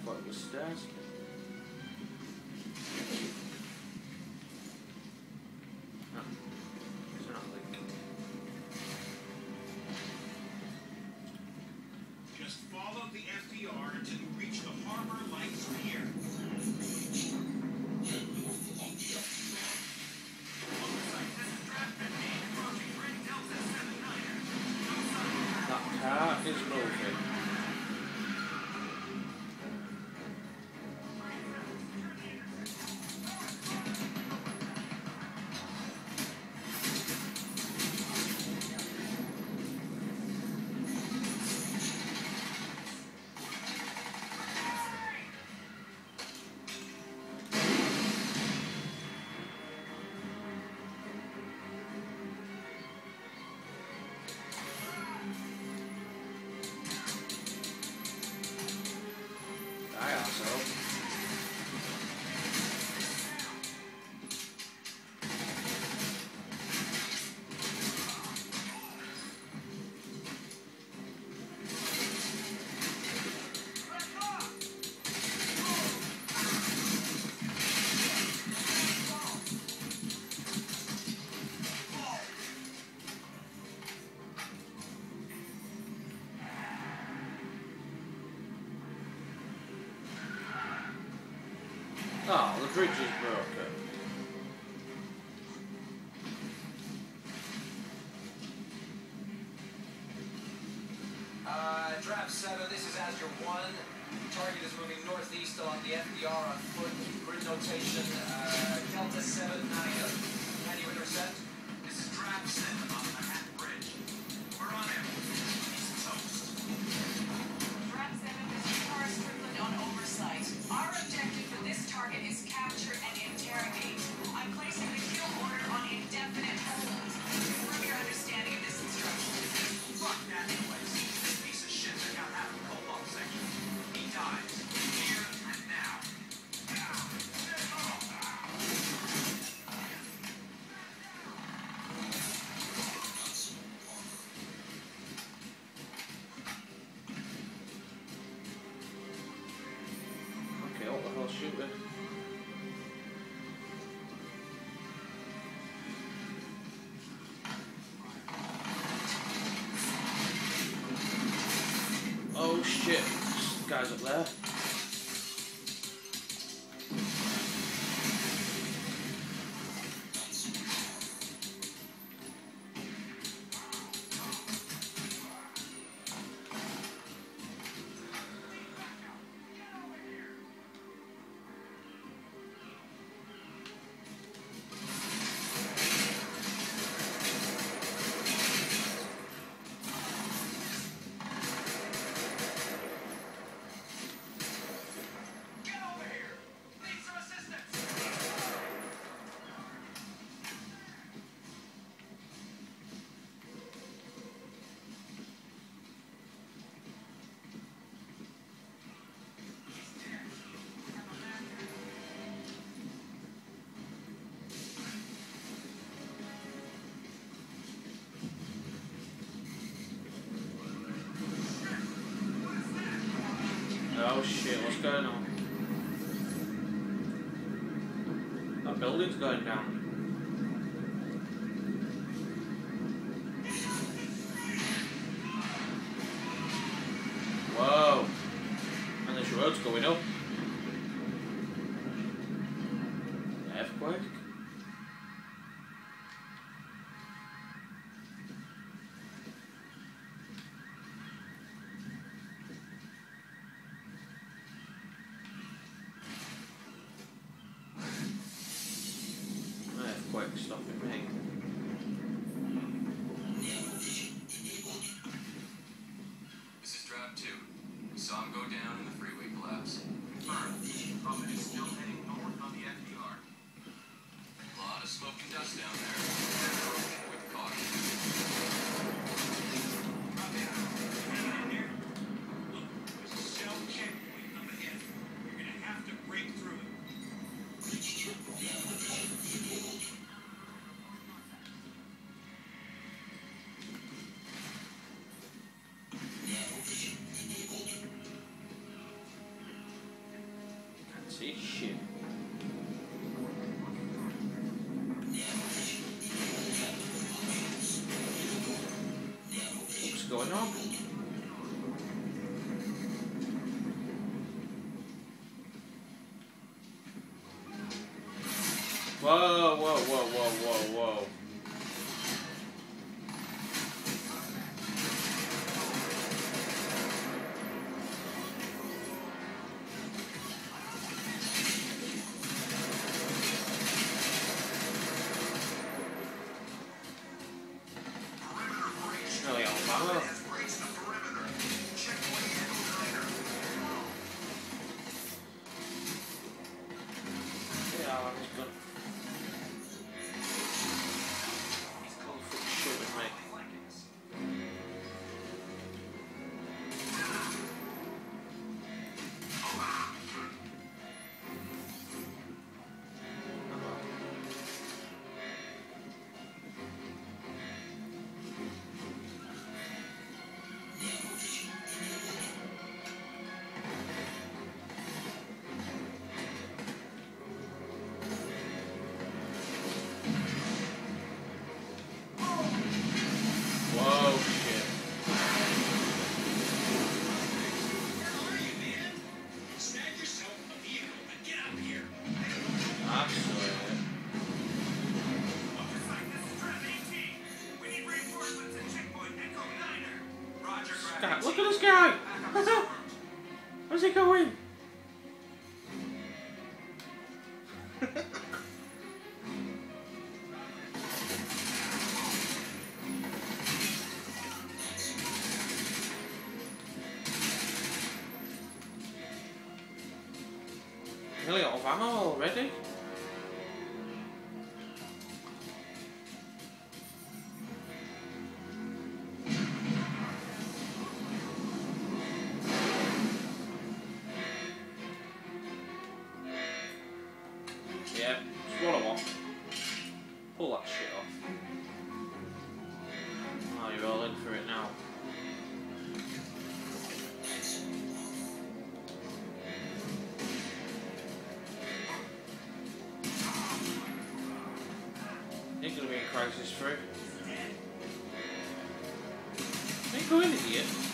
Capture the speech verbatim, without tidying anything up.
thought it was stairs. No. It's not like... Just follow the F D R until you reach the harbor lights pier. That car is moving. Oh, the bridge is broken. Uh, draft seven, this is Azure one. Target is moving northeast along the F D R on foot. Grid notation, uh, Delta seven nine. Can you intercept? This is draft seven on Manhattan Bridge. We're on it. East Coast. Draft seven, this is Horace Strickland on oversight. Our objective for this target is capture and interrogate. I'm placing the kill order on indefinite hold. Confirm your understanding of this instruction. Fuck that noise. This piece of shit that got out of the cold off section. He dies. Here and now. Okay, what the hell's shooting? Oh shit, this guy's up there. Oh shit, what's going on? That building's going down. Whoa! And this road's going up. Earthquake? Earthquake stopping me. This is draft two. We saw him go down in the freeway collapse. Confirmed. Robin is still heading north on the F D R. A lot of smoke and dust down there. With caution. Robin, hang in there. Look, there's a cell checkpoint up ahead. You're gonna have to break through it. see shit. What's going on? Whoa, whoa, whoa, whoa, whoa, whoa. Really on fire. Yeah, I'm just gonna. He's cold for shooting me. Whoa, shit. Where are you, man? Snag yourself a vehicle and get out of here. I swear. Oversight, this is Trap eighteen. We need reinforcements at checkpoint Echo Niner. Roger, God, Trap look eighteen. at this guy! Backup is over. Where's he going? Really out of ammo already? Yeah, swallow off. Pull that shit off. Oh, you're all in for it now. Ain't gonna be a Crysis through. Ain't going, idiot.